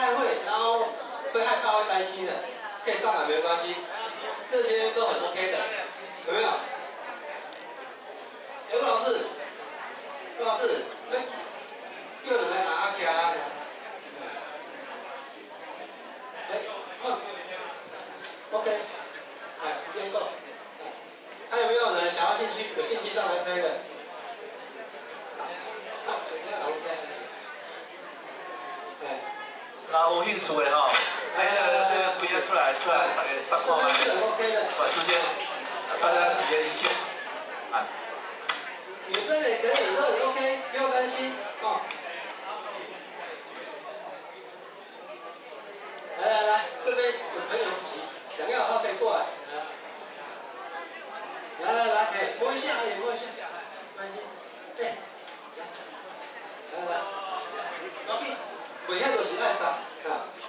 太会，然后会害怕、会担心的，可以上来没关系，这些都很 OK 的，有没有？吴老师，吴老师，哎，叫你们拿阿卡。哎，OK， 哎，时间够。还有没有人想要有兴趣上来飞的？ 那有兴趣的吼，哎，规个出来，大家上课嘛，短时间，大家直接一起，啊。 女生也可以，都很 OK， 不用担心哦。来，这边有朋友想要的话可以过来。来，哎，摸一下而已，摸一下，没关系。哎，来，OK，尾下就是爱上啊。